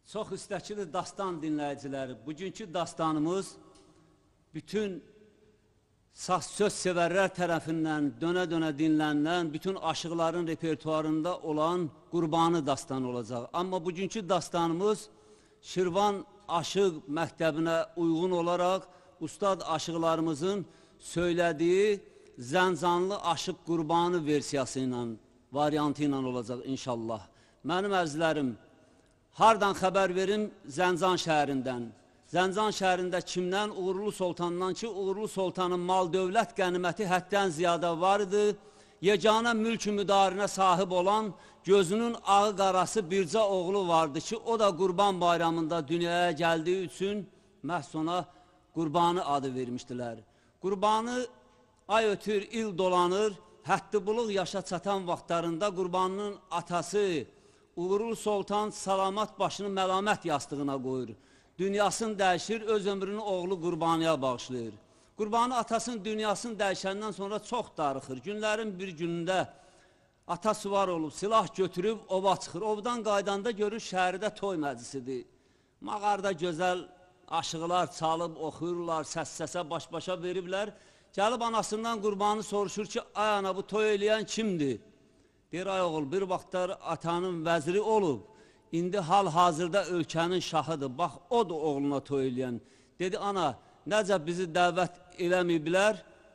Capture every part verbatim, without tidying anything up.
Çox istəkli dastan dinləyiciləri, bugünkü dastanımız bütün söz sevərlər tərəfindən dönə-dönə dinlənilən, bütün aşıqların repertuarında olan Qurbanı dastanı olacaq. Amma bugünkü dastanımız Şirvan Aşıq məktəbinə uyğun olaraq ustad aşıqlarımızın söylədiyi Zəncanlı Aşıq Qurbanı versiyası ilə, variantı ilə olacaq inşallah. Mənim əzizlərim, hardan xəbər verim? Zəncan şəhərindən. Zəncan şəhərində kimdən? Uğurlu Sultandan ki, Uğurlu Sultanın mal-dövlət qəniməti həddən ziyadə var idi. Yeganə mülk-ü müdarinə sahib olan, gözünün ağı qarası bircə oğlu vardı ki, o da Qurban bayramında dünyaya gəldiyi üçün məhz ona Qurbanı adı vermişdilər. Qurbanı ay ötür, il dolanır, həddibuluq yaşa çatan vaxtlarında Qurbanının atası Uğurlu Sultan salamat başını məlamət yastığına qoyur. Dünyasını dəyişir, öz ömrünü oğlu Qurbanıya bağışlayır. Qurbanı atasının dünyasını dəyişəndən sonra çox darıxır. Günlərin bir günündə atası var olub, silah götürüb ova çıxır. Ovdan qaydanda görür şəhərdə toy məclisidir. Mağarda gözəl aşıqlar çalıb, oxuyurlar, səs-səsə baş-başa veriblər. Gəlib anasından Qurbanı soruşur ki, ay ana bu toy eləyən kimdir? Bir ay oğul, bir vaxtlar atanın vəziri olub, indi hal-hazırda ölkənin şahıdır, bax o da oğluna toy eləyən. Dedi, ana, necə bizi dəvət eləməyiblər?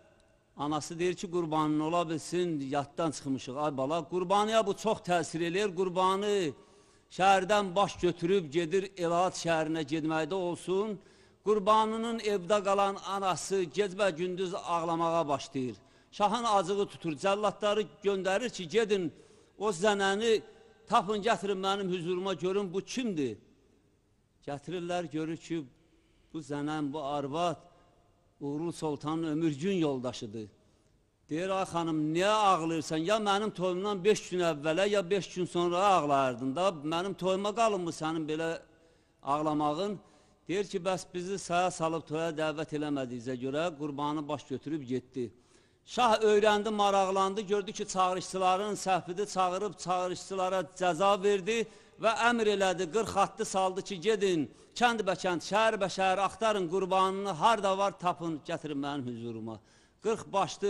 Anası deyir ki, Qurbanın ola bilsin, yaddan çıxmışıq, ay bala. Qurbanıya bu çox təsir eləyir, Qurbanı şəhərdən baş götürüb gedir, Elahat şəhərinə gedməkdə olsun. Qurbanının evdə qalan anası gecbə-gündüz ağlamağa başlayır. Şahın acığı tutur, cəllatları göndərir ki, gedin o zənəni tapın, gətirin mənim hüzuruma, görün bu kimdir? Gətirirlər, görür ki, bu zənən, bu arvad Uğurlu Sultanın ömürgün yoldaşıdır. Deyir, ay xanım, niyə ağlayırsan? Ya mənim toyumdan beş gün əvvələ, ya beş gün sonra ağlayırdın da, mənim toyuma qalın mı sənin belə ağlamağın? Deyir ki, bəs bizi saya salıb toya dəvət eləmədiyizə görə Qurbanı baş götürüb getdi. Şah öyrəndi, maraqlandı, gördü ki, çağırışçıların səhvidi çağırıb çağırışçılara cəza verdi və əmr elədi, qırx atlı saldı ki, gedin, kənd-bəkənd, şəhər-bə-şəhər axtarın Qurbanını, harda var tapın, gətirin mənim hüzuruma. qırx başlı,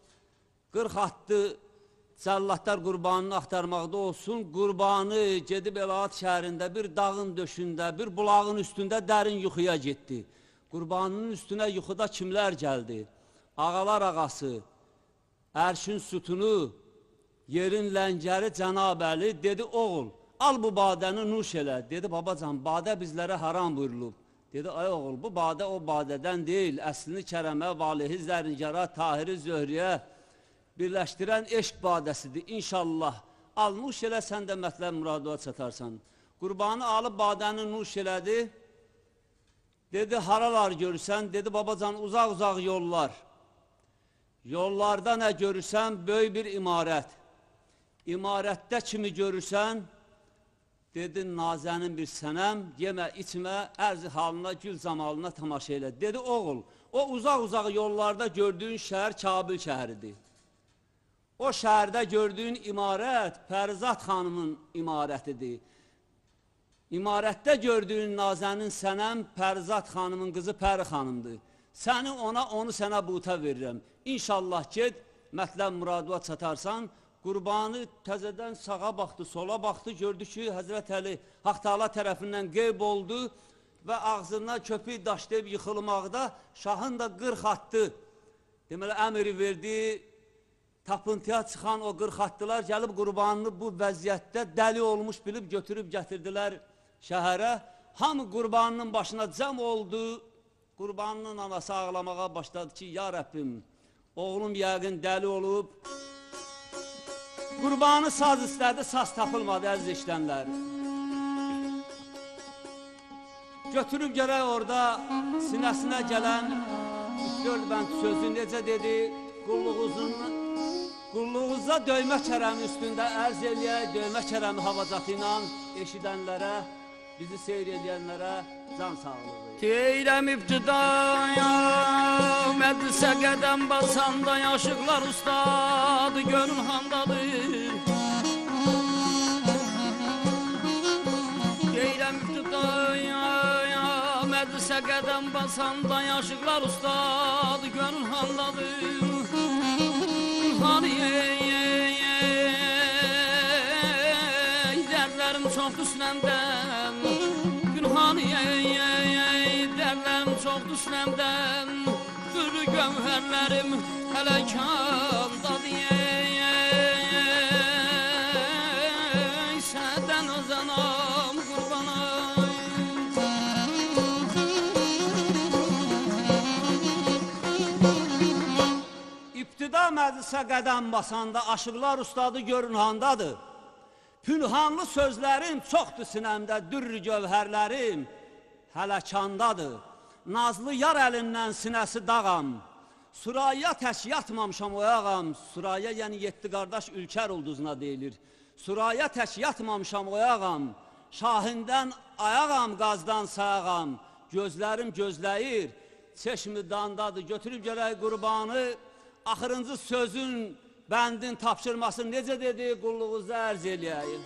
qırx atlı cəllatlar Qurbanını axtarmaqda olsun, Qurbanı gedib Elahat şəhərində bir dağın döşündə, bir bulağın üstündə dərin yuxuya getdi. Qurbanının üstünə yuxuda kimlər gəldi? Ağalar ağası, ərşin sütunu, yerin ləngəri Cənab-Əli dedi, oğul, al bu badəni nuş elə. Dedi, babacan, badə bizlərə haram buyurulub. Dedi, ay oğul, bu badə o badədən deyil, əslini kərəmə, valihi, zərngara, tahiri, zöhriyə birləşdirən eşq badəsidir. İnşallah, al nuş elə, sən də mətləb muradığa çatarsan. Qurbanı alıb badəni nuş elədi. Dedi, haralar görürsən? Dedi, babacan, uzaq-uzaq yollar. Yollarda nə görürsən? Böyük bir imarət. İmarətdə kimi görürsən? Dedi, nazənin bir sənəm, yemə, içmə, ərzi halına, gül zamalına tamaşa elə. Dedi, oğul, o uzaq-uzaq yollarda gördüyün şəhər Kabil şəhəridir. O şəhərdə gördüyün imarət Pərizat xanımın imarətidir. İmarətdə gördüyün nazənin sənəm Pərizat xanımın qızı Pəri xanımdır. Səni ona, onu sənə buta verirəm. İnşallah ged, mətləb muradığa çatarsan, Qurbanı təzədən sağa baxdı, sola baxdı, gördü ki, Həzrət Əli Haqq Taala tərəfindən qeyb oldu və ağzından köpük daşlayıb yıxılmaqda, şahın da qırx atdı. Deməli, əmri verdi, tapıntıya çıxan o qırx atdılar, gəlib Qurbanını bu vəziyyətdə dəli olmuş bilib götürüb gətirdilər şəhərə. Hamı Qurbanının başına cəm oldu. Qurbanının anası ağlamağa başladı ki, ya Rəbbim, oğlum yəqin dəli olub. Qurbanı saz istədi, saz tapılmadı, əziz işlənlər. Götürüb gələk orada sinəsinə gələn dörd bənd sözü necə dedi? Qulluğuza döymə kərəmi üstündə ərz eləyək, döymə kərəmi havacatı ilə eşidənlərə, bizi seyr edənlərə can sağlığı. Deyirəm ibtidaya, məclisə qədəm basanda yaşıqlar ustadı, gönül handadır. Deyirəm ibtidaya, ibtidaya məclisə qədəm basanda yaşıqlar ustadı gönül handadır. Hani ey ey ey dərdlərim çoxdur sinəmdən. Günhani ey ey ey dərdlərim çoxdur sinəmdən. Gürlü gövhərlərim hələ kandadır ey ey ey sədən özənam qurbanay. İbtida məclisə qədəm basanda aşıqlar ustadı görün handadır. Pünhanlı sözlərim çoxdur sinəmdə, dürrü gövhərlərim hələ kandadır. Nazlı yar əlindən sinəsi dağam, suraya təş yatmamışam oyağam. Suraya yəni yeddi qardaş ülkər ulduzuna deyilir. Suraya təş yatmamışam oyağam, şahindən ayağam, qazdan sayağam. Gözlərim gözləyir, çeşmi dandadır, götürüb gələk qurbanı. Axırıncı sözün bəndin tapşırması necə dedi, qulluğunuza ərz eləyəyim.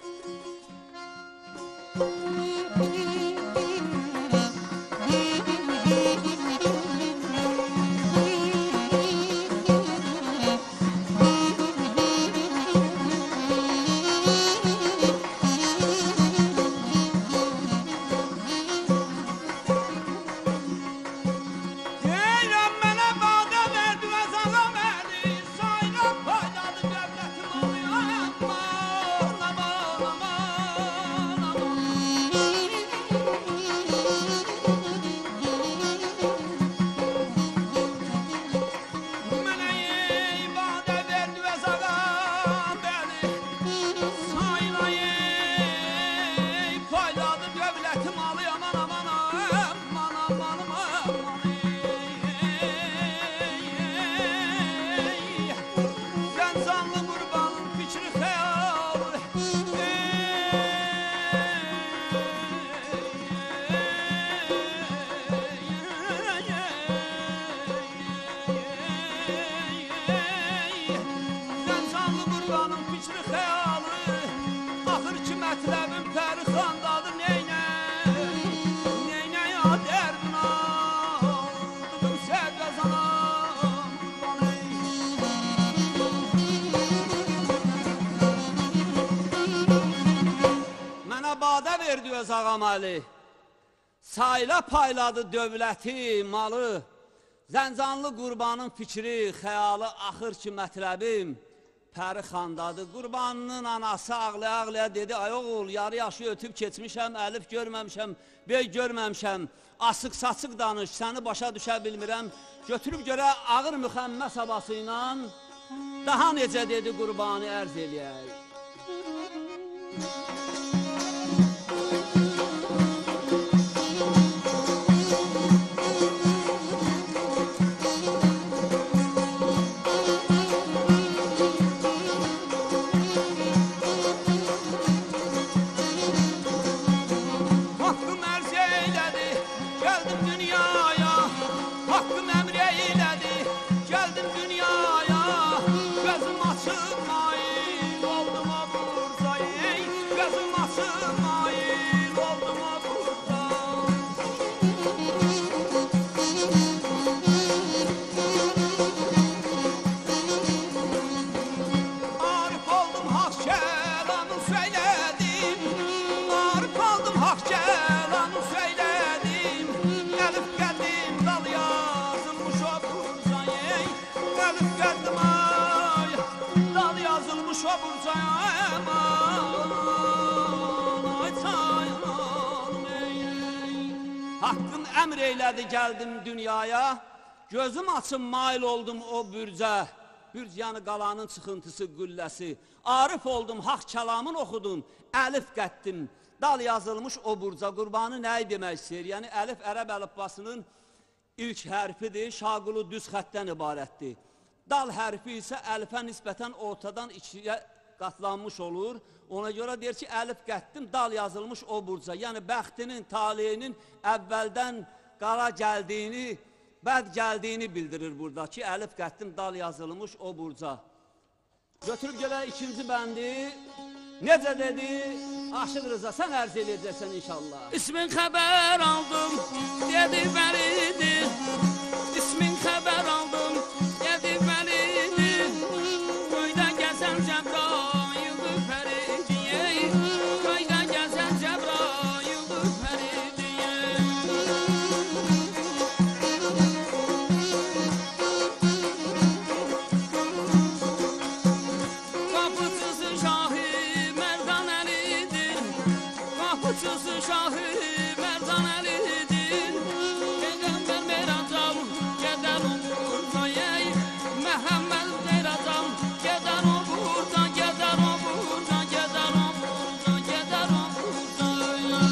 Verdi öz ağam Ali, sayla payladı dövləti, malı. Zəncanlı qurbanın fikri, xəyalı axır ki mətləbim Pəri xandadır. Qurbanının anası ağlaya-ağlaya dedi, ay oğul, yarı yaşı ötüb keçmişəm, əlif görməmişəm, bey görməmişəm, asıq saçıq danış, səni başa düşə bilmirəm. Götürüb görə ağır müxəmmə sabası ilə daha necə dedi qurbanı ərz eləyək. Hakkın əmr eylədi gəldim dünyaya, gözüm açım mail oldum o bürcə. Bürc yəni qalanın çıxıntısı, gülləsi. Arif oldum, haq kəlamın oxudum, əlif qətdim. Dal yazılmış o burca, qurbanı nəyi demək istəyir? Yəni əlif ərəb əlifbasının ilk hərfidir, şaqulu düz xətdən ibarətdir. Dal hərfi isə əlifə nisbətən ortadan ikiyə qatlanmış olur. Ona görə deyir ki, əlif qətdim, dal yazılmış o burca. Yəni bəxtinin, taleyinin əvvəldən qara gəldiyini, bəd gəldiyini bildirir burada ki, əlif qətdim, dal yazılmış o burca. Götürüb gələ ikinci bəndi, necə dedi? Aşıq Rıza, sən ərz eləyəcəksən inşallah. İsmin xəbər aldım, dedi bəlidir. İsmin xəbər aldım, dedi bəlidir. Göydə gəzən Cəbrayıldı pəridiyə. Göydə gəzən Cəbrayıldı pəridiyə. Qapıçısı Şahı Mərdan Əlidir. Qapıçısı Şahı Mərdan Əlidir. Peyğəmbər Meyracam gedər o burdan, ey Məhəmməd Meyracam gedər o burdan, gedər o burdan, gedər o burdan, gedər o burdan.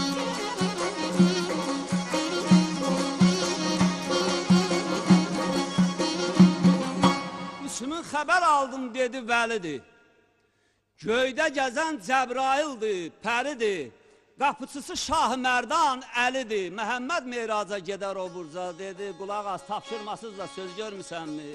İsmin xəbər aldım dedi Vəlidir. Göydə gəzən Cəbraildir, pəridir. Qapıçısı Şah Mərdan Əlidir. Məhəmməd Meyraca gedər o burca dedi. Qulaq az, tapşırmasız da söz görmüsənmi?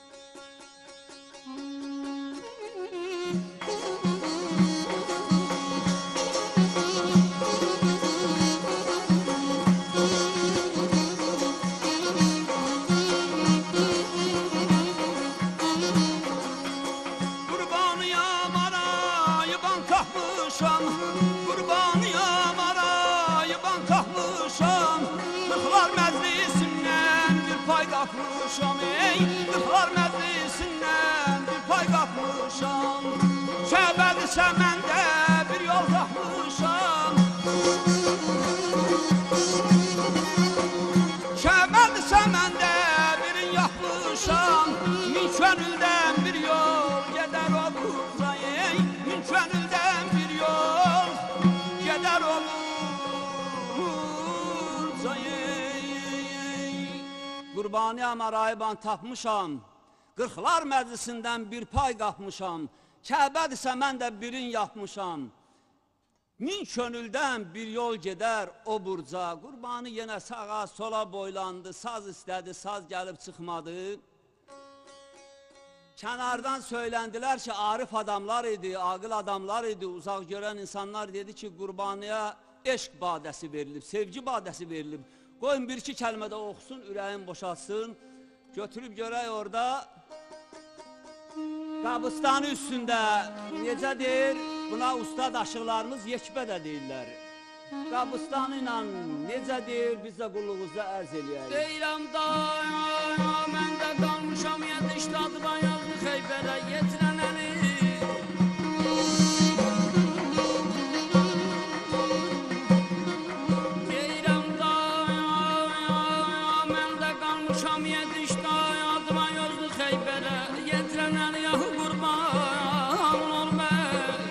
Qurbanıyam arayıban tapmışam. Qurbanıyam arayıban tapmışam. Qırxlar məclisindən bir pay qapmışam, ey Qırxlar məclisindən bir pay qapmışam. Kəbədirsə məndə bir yol tapmışam. Kəbədirsə məndə birin yapmışam. Min könüldən bir yol gedər o burca, ey Min könüldən bir yol gedər o burca, ey Qurbanıyam arayıban tapmışam. Qırxlar məclisindən bir pay qapmışam. Kəbədirsə mən də birin yapmışam. Min könüldən bir yol gedər o burca. Qurbanı yenə sağa sola boylandı. Saz istədi, saz gəlib çıxmadı. Kənardan söyləndilər ki, arif adamlar idi, aqıl adamlar idi, uzaq görən insanlar dedi ki, Qurbanıya eşq badəsi verilib, sevgi badəsi verilib. Qoyun bir iki kəlmədə oxusun, ürəyin boşalsın. Götürüb görək orada Qabıstanı üstündə necədir? Buna ustad aşıqlarımız yekbə də deyirlər. Qabıstanı ilə necədir? Biz də qulluğunuza ərz eləyək. Deyirəm da, mən də qalmışam yetişdadıma yazdı Xeybərə yetirən əli. Deyirəm da, mən də qalmışam yetişdadıma yazdı Xeybərə yetirən əli yahu qurban olmaq.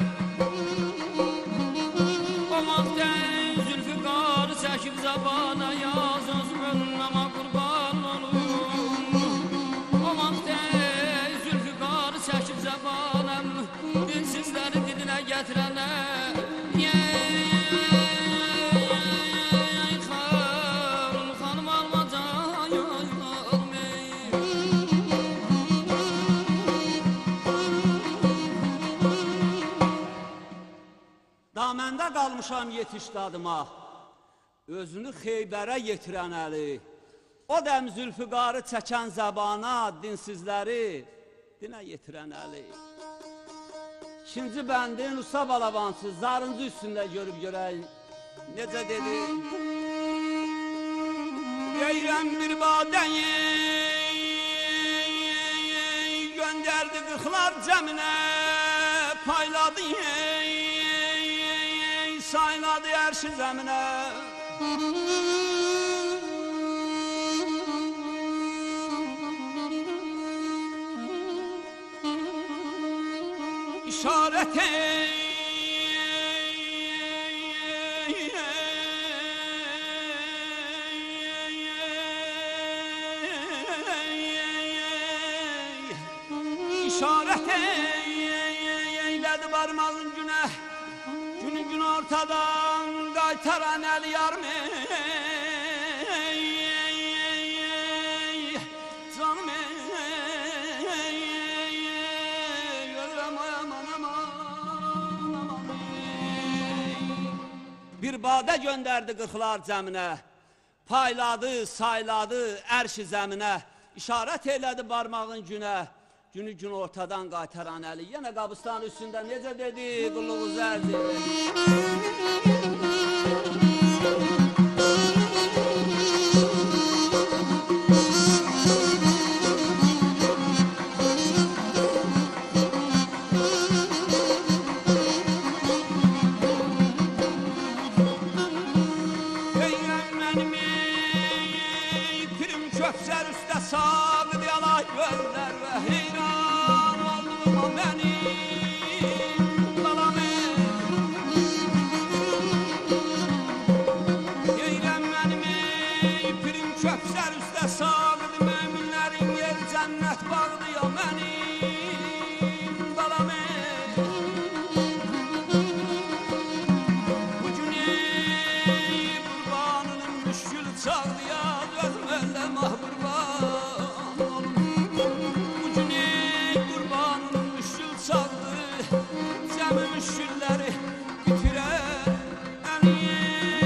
O vaxtə Zülfiqarı çəkib zabana yaz özümün ama qurban olum. O vaxtə Zülfiqarı çəkib zabanəm dinsizləri dilinə gətirənə. Yey xanım, xanım almacan Daməndə qalmışam yetişdadıma, özünü Xeybərə yetirən əli. O dəm Zülfiqarı çəkən zabana, dinsizləri dinə yetirən əli. İkinci bəndin Usta Balabansız, zarıncı üstündə görüb görək, necə dedi? Deyirəm bir badəyi, göndərdi qırxlar cəminə, payladı sayladı ərşi zəminə. İşarət ey İşarət eylədi barmağın günə. Günü gün ortadan qaytaran əl yarım ey canım ey ölürəm ay aman aman aman ey badə göndərdi qırxlar cəminə. Payladı, sayladı ərş-i zəminə. İşarət elədi barmağın günə. Günü gün ortadan qaytaran əli. Yenə Qabıstan üstündə necə dedi qulluğu zərdi. Köfsər üstə sağdı yalay gözlər və heyran oldum o mənim balamı. Eylən mənim ey pirim köfsər üstə sağdı möminlərin yer cənnət bağdı ya mənim balamı. Bugün ey qurbanının müşkül çağdı ya gözüm öndə mahvur. Müşkülləri bitirər əliyə.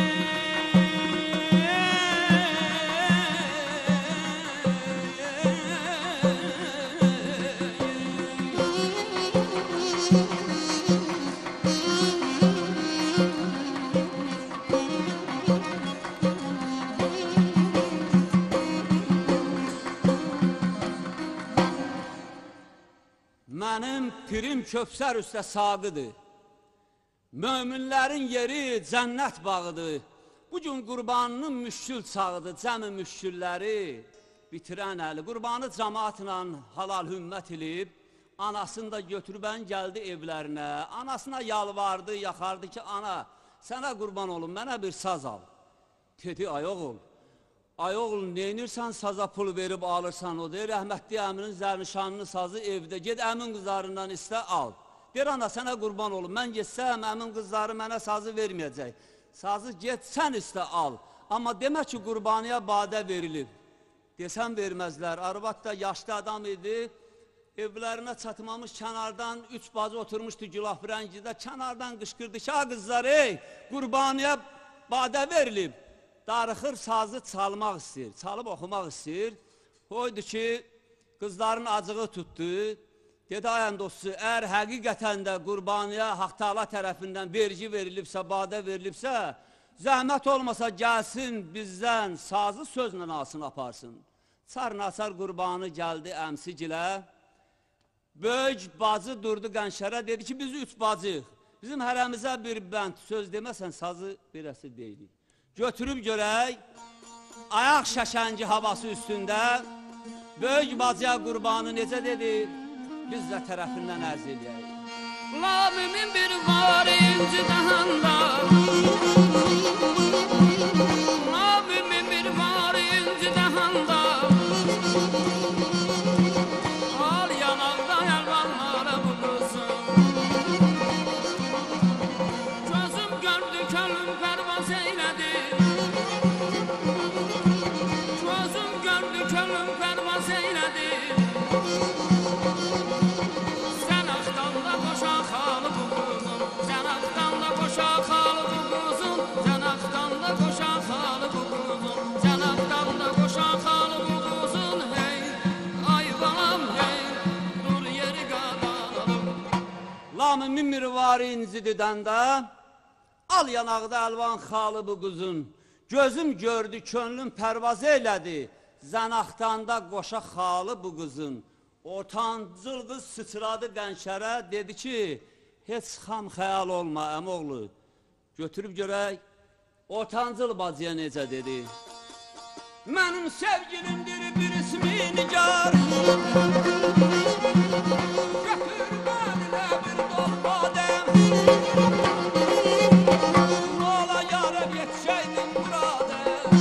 Mənim pirim köfsər üstə sağıdır. Möminlərin yeri cənnət bağıdır. Bugün qurbanının müşkül çağıdır. Cəmi müşkülləri bitirən əli. Qurbanı cəmaatla halal hümmət ilib, anasını da götürübən gəldi evlərinə. Anasına yalvardı, yaxardı ki, ana, sənə qurban olun, mənə bir saz al. Dedi, ay oğul, ay oğul, neynirsən saza pul verib alırsan o deyir, rəhmətli əminin zərnişanını sazı evdə, ged əmin qızlarından istə al. Deyir, ana, sənə qurban olun, mən getsəm, əmin qızları mənə sazı verməyəcək. Sazı get, sən istə al. Amma demə ki, qurbanıya badə verilib. Desəm verməzlər, arvad da yaşlı adam idi, evlərinə çatmamış kənardan, üç bacı oturmuşdu gülaf rəngidə, kənardan qışqırdı ki, ha qızlar, ey, qurbanıya badə verilib. Darıxır, sazı çalmaq istəyir, çalıb oxumaq istəyir. Qoydu ki, qızların acığı tutdu. Dedi, ayən dostu, əgər həqiqətən də qurbanıya Haqq Taala tərəfindən vergi verilibsə, badə verilibsə, zəhmət olmasa gəlsin bizdən sazı sözlə alsın, aparsın. Çar-naçar qurbanı gəldi əmsigilə. Böyük bacı durdu qənşərə, dedi ki, biz üç bacıyıq. Bizim hərəmizə bir bənd, söz deməsən sazı birəsi deyilik. Götürüb görək, ayaq şəşəngi havası üstündə, böyük bacıya qurbanı necə dedi, biz də tərəfindən ərz eləyək. Labimin bir var inci dəhəndə, Labimin bir var inci dəhəndə, al yanaqda yalvarlara bu qızım. Gözüm gördü könlüm pərvaz eylədi, Gözüm gördü könlüm pərvaz eylədi. Sən axtanda qoşa xalı bu qızım, Sən axtanda qoşa xalı bu qızım, Sən axtanda qoşa xalı bu qızım, Sən axtanda qoşa xalı bu qızım, hey, ay balam, hey, dur yeri qadanalım. Lamı mirvari incidi dəndə, al yanaqda əlvan xalı bu qızın, gözüm gördü könlüm pərvaz elədi, zənaxtanda qoşa xalı bu qızın. Ortancıl qız sıçradı qənşərə, dedi ki, heç xam xəyal olma əmoğlu. Götürüb görək, ortancıl bacıya necə dedi. Mənim sevgilimdir bir ismi nigar, götür mənimlə bir dol badəm, ola yarab yetişəydim burada.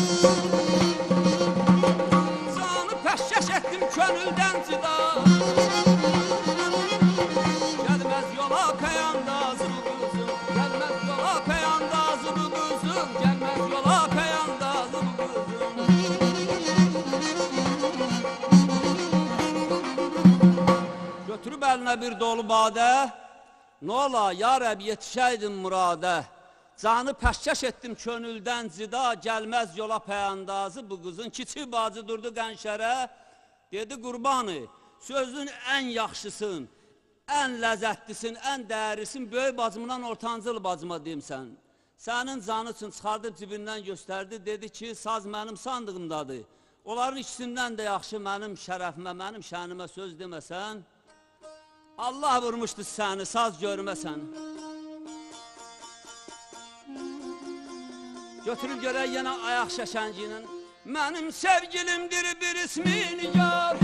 Canı pəşkəş etdim könüldən cida, gəlməz yola pəyandazı bu qızım, gəlməz yola pəyandazı bu qızım, gəlməz yola pəyandazı bu qızım. Götürüb əlinə bir dolu badə, nə ola, ya Rəb, yetişəydim muradə. Canı pəşkəş etdim könüldən cida, gəlməz yola pəyandazı bu qızın. Kiçik bacı durdu qənşərə, dedi qurbanı, sözün ən yaxşısın, ən ləzzətlisin, ən dəyərlisin, böyük bacımdan ortancıl bacıma deyimsən. Sənin canı üçün çıxardıb cibindən göstərdi, dedi ki, saz mənim sandığımdadır. Onların ikisindən də yaxşı mənim şərəfimə, mənim şənimə söz deməsən, Allah vurmuşdu səni, saz görməsən. Götürüb görək yenə ayaq şəşənci ilə. Mənim sevgilimdir bir ismini gör.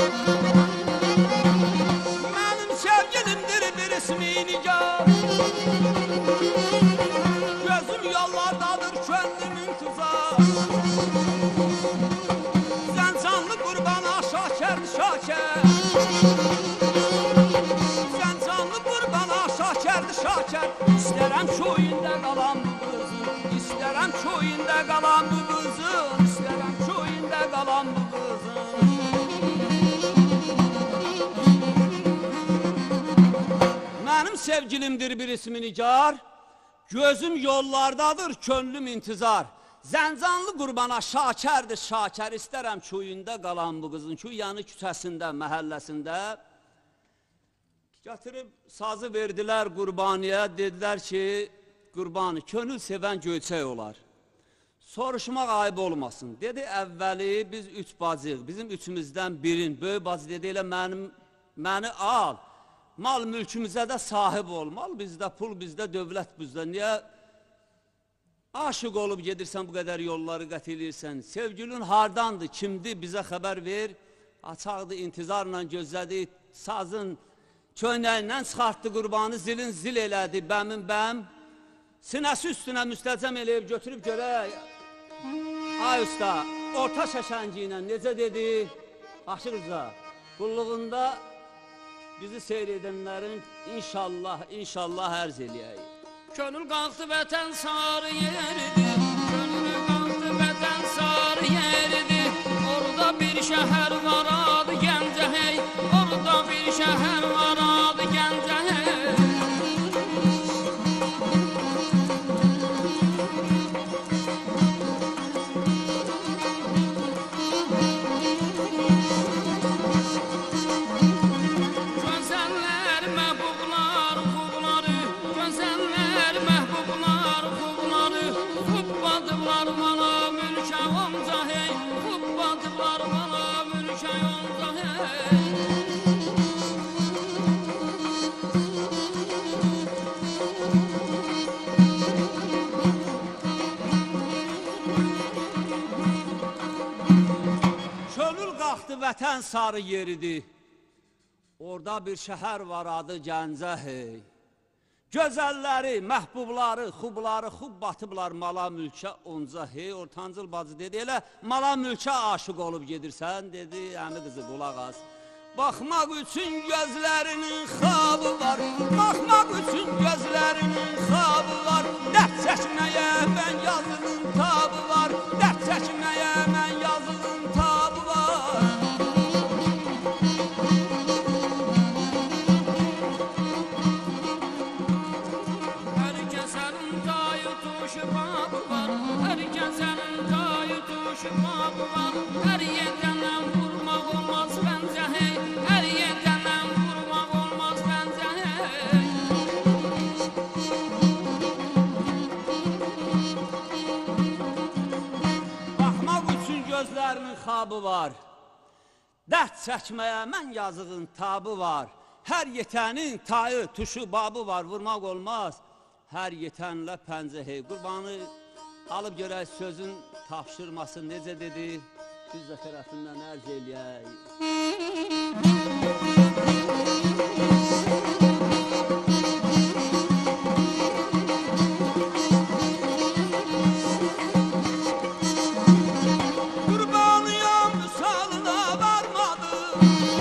Mənim sevgilimdir bir ismini gör. Gözüm yollardadır könlümün tuzaq. Zəncanlı qurbana şakər şakər. Zəncanlı qurbana şakərdi şakər. İstərəm köyündə qalan bu qızın. İstərəm köyündə qalan bu qızın. İstərəm köyündə qalan bu qızın. Mənim sevgilimdir bir ismi nigar. Gözüm yollardadır, könlüm intizar. Zəncanlı qurbana şakərdir şakər. İstərəm köyündə qalan bu qızın. Köyanı küçəsində, məhəlləsində. Gətirib sazı verdilər qurbaniyə. Dedilər ki, qurbanı, könül sevən göyçək olar. Soruşmaq ayıb olmasın. Dedi, əvvəli biz üç bacıq, bizim üçümüzdən birin, böyük bacı dedi, elə mənim, məni al. Mal mülkümüzə də sahib ol. Mal bizdə, pul bizdə, dövlət bizdə. Niyə aşıq olub gedirsən, bu qədər yolları qət edirsən? Sevgilin hardandır, kimdir, bizə xəbər ver. Açaqdı, intizarla gözlədi, sazın köynəyindən çıxartdı qurbanı, zilin zil elədi, bəmin bəm. Sinəsi üstünə müstəcəm eləyib götürüb görək. Ay usta, orta şəşənci ilə necə dedi? Aşır uca, qulluğunda bizi seyr edənlərin inşallah, inşallah ərz eləyək. Könül qalxdı vətən sarı yeridir. Könül qalxdı vətən sarı yeridir. Orada bir şəhər var adı Gəncə hey. Orada bir şəhər var adı Gəncə hey. Vətən sarı yeridir. Orada bir şəhər var adı Gəncə hey. Gözəlləri, məhbubları, xubları, xub batıblar mala mülkə onca hey. Ortancıl bacı dedi, elə mala mülkə aşıq olub gedirsən, dedi, əmi qızı qulaq az. Baxmaq üçün gözlərinin xabı var, baxmaq üçün gözlərinin xabı var. Dərd çəkməyə mən yazının tabı var, dərd çəkməyə mən yazının tabı var. Hər yerdən vurmaq olmaz bəncə hey. Hər yerdən vurmaq olmaz bəncə hey. Baxmaq üçün gözlərinin xabı var. Dərd çəkməyə mən yazığın tabı var. Hər yetənin tayı, tuşu, babı var. Vurmaq olmaz. Hər yetənlə pəncə hey. Qurbanı alıb görək sözün tapşırması necə dedi, biz də tərəfindən ərz eləyək. Qurbanıyam salına varmadım.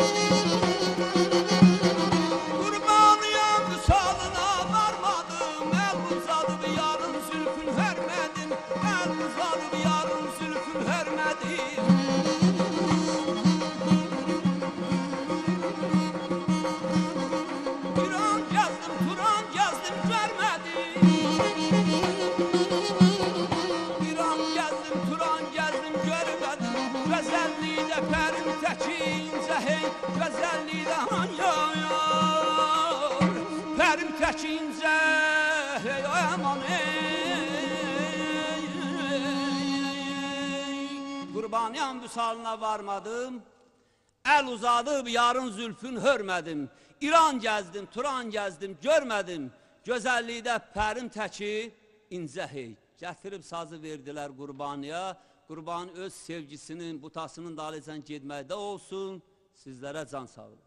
Qurbanıyam salına varmadım. El uzadı bir yarın zülfün vermədim. El uzadı bir yarın zülfün vermədim. gezdim, Turan gezdim, görmedim. Güzelliğinde perim tekince hey, güzelliğinde hanyor. Perim tekince hey, aman ey. Qurbaniyam vüsalına varmadım. El uzadıp yarın zülfün hörmədim. İran gezdim, Turan gezdim, görmedim. Güzelliğinde perim teki ince hey. Gətirib sazı verdiler Qurbaniya. Qurban öz sevgisinin, butasının dalıcan getməkdə olsun. Sizlərə can sağlığı.